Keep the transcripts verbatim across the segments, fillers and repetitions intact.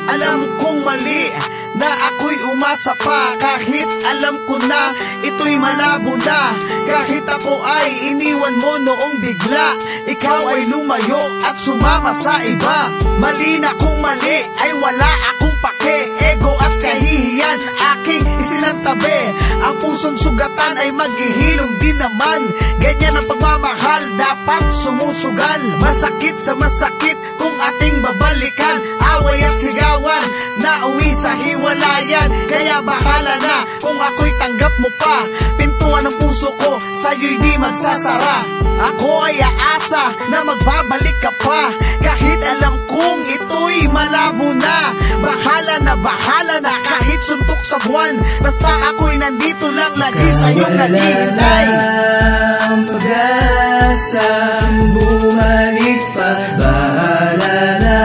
alam kong mali na ako'y umasa pa. Kahit alam ko na ito'y malabo na. Kahit ako ay iniwan mo noong bigla, ikaw ay lumayo at sumama sa iba. Mali na kung mali ay wala akong pake. Ego at kahihiyan aking isinantabi. Ang pusong sugatan ay maghihilom din naman. Ganyan ang pagmamahal, dapat sumusugal. Masakit sa masakit kung ating babalikan. Away at sigawan, nauwi sa hiwalayan. Kaya bahala na kung ako'y tanggap mo pa. Pintuan ng puso ko sa'yo'y di magsasara. Ako ay aasa na magbabalik ka pa. Kahit alam kong ito'y malabo na. Bahala na, bahala na kahit suntok sa buwan. Basta ako'y nandito lang lagi sa'yong naghihintay. Ang pag-asa, bumalik pa, bahala na.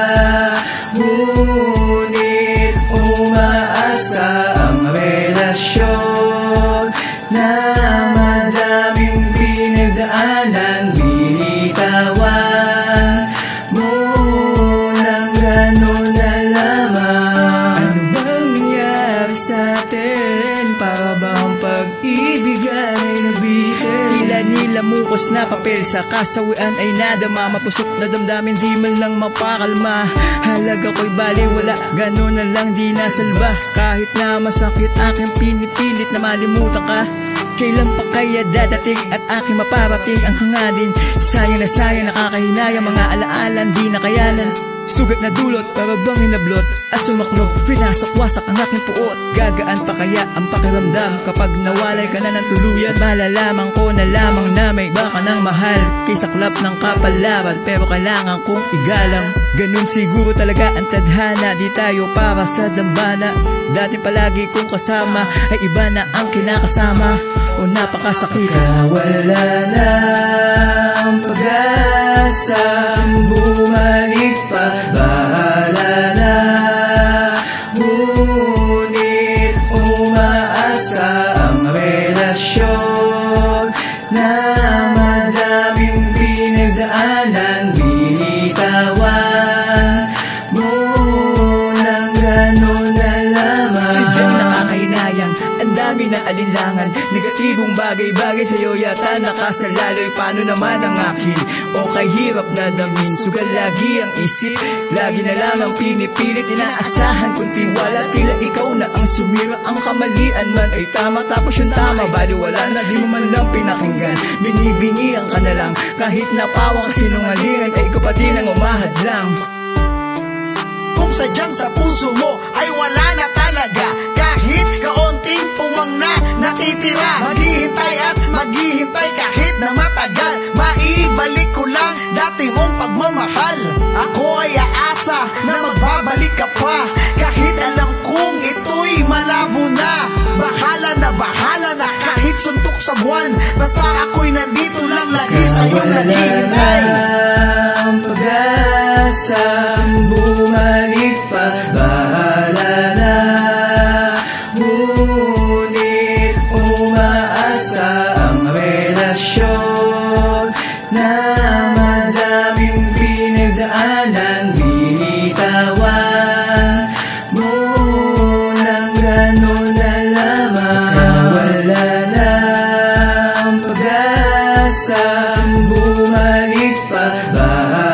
Ngunit umaasa ang relasyon na madaming pinagdaanan, binitawan mo ng gano'n na lamang. Ano bang nangyari sa atin? Para ba ang pag-ibig ay nabitin? Tila nilamukos na papel sa kasawian ay nadama. Mapusok na damdamin di man lang mapakalma. Halaga ko'y baliwala, gano'n na lang di nasalba. Kahit na masakit aking pinipilit na malimutan ka. Kailan pa kaya dadating at aking maparating ang hangadin? Sayang na sayang, nakakahinayang mga alaalan di nakayanan. Sugat na dulot, para bang hinablot at sumaklob, pinasok-wasak ang aking puot. Gagaan pa kaya ang pakiramdam kapag nawalay ka na ng tuluyan? Malalaman ko na lamang na may iba ka ng mahal kaysa klap ng kapalaran, pero kailangan kong igalang. Ganun siguro talaga ang tadhana, di tayo para sa dambana. Dati palagi kong kasama ay iba na ang kinakasama. O napakasakit, wala na ang pag-asa, bumalik pa, bahala na. Ngunit umaasa ang relasyon na madaming pinagdaanan, binitawan mo ng gano'n na lamang. Sadyang nakakainayang, ang dami na alinlangan, negatibong bagay-bagay sa'yo yata nakasalaloy. Paano naman ang akin? O kay hirap na damin, sugal lagi ang isip. Lagi na lamang pinipilit, inaasahan kung tiwala. Tila ikaw na ang sumira, ang kamalian man ay tama. Tapos yung tama, baliwala na, di mo man lang pinakinggan. Binibingihan ka na lang, kahit napawang sinungalingan, ay ikaw pa din ang umahadlang. Kung sadyang sa puso mo ay wala na talaga, kahit kaunting puwang na natitira, maghihintay at maghihintay kahit na matagal. Maibalik ko lang dati mong pagmamahal. Ako ay aasa na magbabalik ka pa. Kahit alam kong ito'y malabo na. Bahala na, bahala na kahit suntok sa buwan. Basta ako'y nandito lang lagi sa'yong naghihintay. Ang pag-asa, bumalik pa, bahala na. Ngunit umaasa ang relasyon na madaming pinagdaanan, binitawan mo ng gano'n na lamang. Wala na ang pag-asa, bumalik pa, bahala